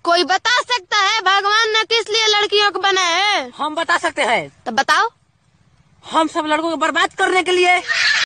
कोई बता सकता है भगवान ने किस लिए लड़कियों को बनाया है? हम बता सकते हैं। तो बताओ। हम सब लड़कों को बर्बाद करने के लिए।